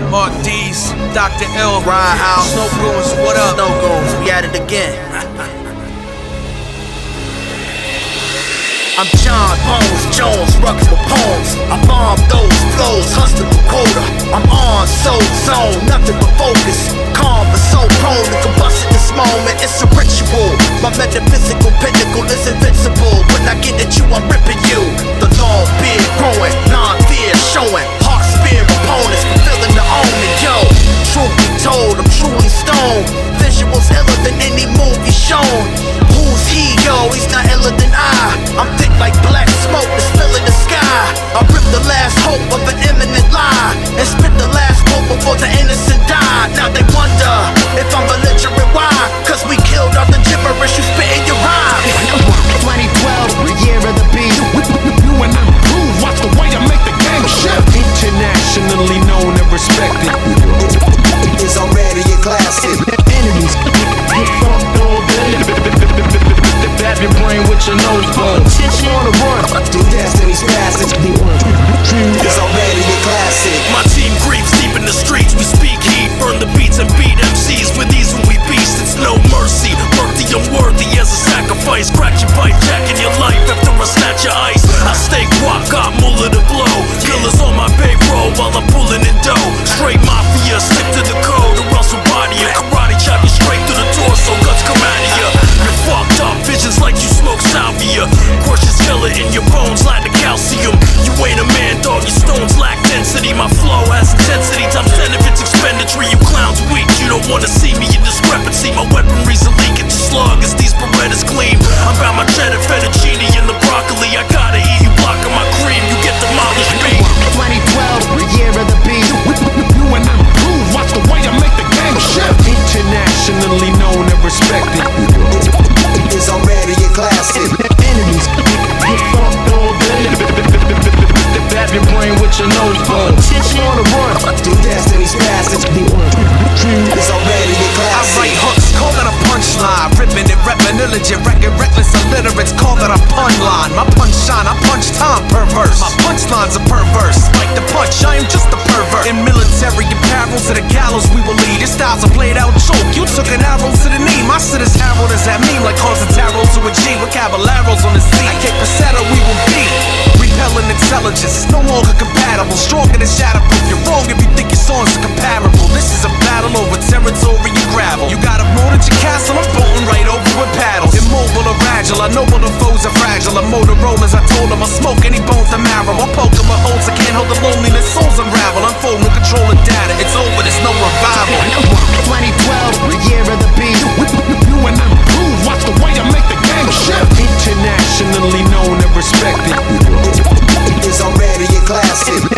Mark D's, Dr. L, Ride House, Snow Goons, what up? Snow Goons, we at it again. I'm John Bones Jones, rugged with poems. I bomb those flows, hustling for quota. I'm on, so zone, nothing but focus. Calm but so prone to combust at this moment. It's a ritual. My metaphysical pinnacle is invincible. When I get at you, I'm ripping you. The long beard growing, non-fear showing. Heart spear opponents, fulfilling the omen. Yo, truth be told, I'm truly stoned. Visuals iller than any movie shown. Who's he, yo? He's not iller than I. I'm thick like black smoke that's filling the sky. I rip the last hope of an imminent lie and spit the last quote before the innocent die. Now they wonder if I'm belligerent. Why? Cause we killed all the gibberish you spit in your rhyme. 2012, the year of the beast. You and I prove, watch the way I make the game shift. Internationally known and respected. It's already a classic. Enemies get fucked all day. Dab your brain with your nose bone. On the run. Through destiny's passage. It's already a classic. My team grieves deep in the streets. We speak heat, burn the beats and beat MCs with ease when we beast. It's no mercy. Work the unworthy as a sacrifice. Crack your pipe, jack in your life after I snatch your ice. I stay guac, got mullah to blow. Killers on my payroll while I'm pulling in dough. Straight mafia, stick to the code or else we'll body ya. Karate chop you straight through the torso, guts come out of ya. You're fucked up, visions like you smoke salvia. Crush your skeleton, your bones lack the calcium. You ain't a man, dog, your stones lack density. My flow has intensity, times 10 if it's expenditure. You clowns weak, you don't wanna see me in discrepancy. My weaponry's a leak, it's a slug as these Berettas gleam. I'm about my cheddar, fettuccine, and the broccoli. I gotta eat you, blocking my cream, you get demolished, me. 2012, the year of the beast. You and I prove, watch the way I make the game shift. Internationally known and respected. It's already a classic. Enemies get fucked all day. Dab your brain with your nose bone. On the run. Through destiny's passage. It's already a I classic. write hooks, call that a punchline. Ripping and repping, illegit, record, reckless, illiterates, call that a pun line. My punchline, I punch time, perverse. My punchline's a perverse. Like the punch, I am just a pervert. In military apparel to the gallows we will lead. Your style's a played out joke. You took an arrow to the knee. My shit is herald as that meme, like causing tarot to a G with caballeros on the scene. I kick Passetto, we will beat. Repelling intelligence, it's no longer compatible. Stronger than shatterproof. You're wrong if you think your songs are comparable. This is a battle over territory and gravel. You got a moat at your castle, I'm boating right over with paddles. Immobile or agile, I know all the foes are fragile. I'm Motorola's, I told them I'll smoke any bones to marrow. I'm poking my holes, I can't hold the loneliness, souls unravel. Unfold, no control of data, it's over, there's no revival. 2012, the year of the beast. You and I prove, watch the way I make the game shift. Internationally known and respected. It's already a classic.